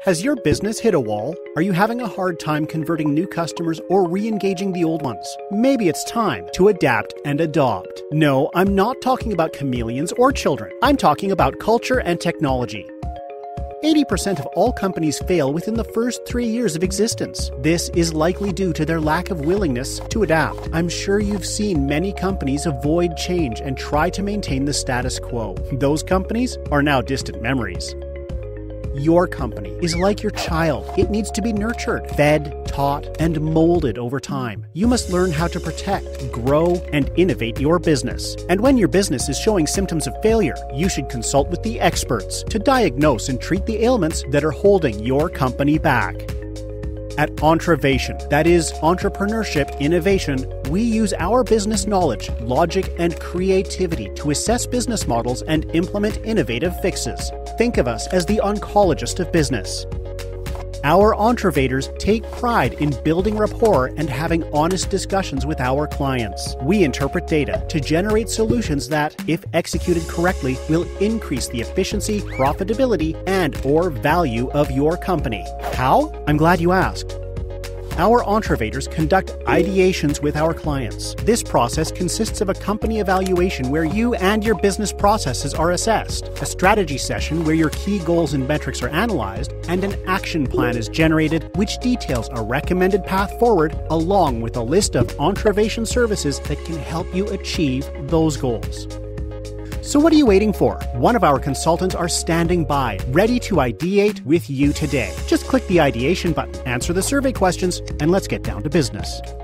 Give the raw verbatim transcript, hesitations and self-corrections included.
Has your business hit a wall? Are you having a hard time converting new customers or re-engaging the old ones? Maybe it's time to adapt and adopt. No, I'm not talking about chameleons or children. I'm talking about culture and technology. eighty percent of all companies fail within the first three years of existence. This is likely due to their lack of willingness to adapt. I'm sure you've seen many companies avoid change and try to maintain the status quo. Those companies are now distant memories. Your company is like your child. It needs to be nurtured, fed, taught, and molded over time. You must learn how to protect, grow, and innovate your business. And when your business is showing symptoms of failure, you should consult with the experts to diagnose and treat the ailments that are holding your company back. At Entravation, that is entrepreneurship innovation, we use our business knowledge, logic, and creativity to assess business models and implement innovative fixes. Think of us as the oncologist of business. Our Entravators take pride in building rapport and having honest discussions with our clients. We interpret data to generate solutions that, if executed correctly, will increase the efficiency, profitability, and or value of your company. How? I'm glad you asked. Our Entravators conduct ideations with our clients. This process consists of a company evaluation where you and your business processes are assessed, a strategy session where your key goals and metrics are analyzed, and an action plan is generated which details a recommended path forward along with a list of Entravation services that can help you achieve those goals. So what are you waiting for? One of our consultants are standing by, ready to ideate with you today. Just click the ideation button, answer the survey questions, and let's get down to business.